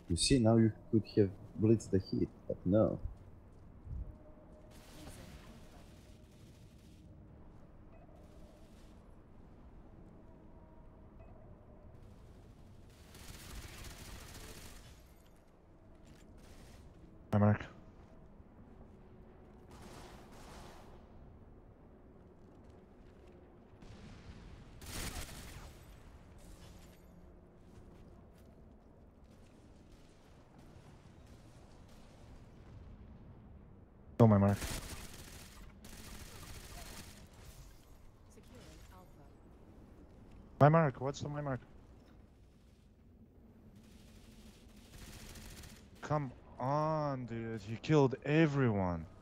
You see, now you could have blitzed the hit, but no. My mark. Still my mark. Securing Alpha. My mark. What's on my mark? Come on, dude. You killed everyone.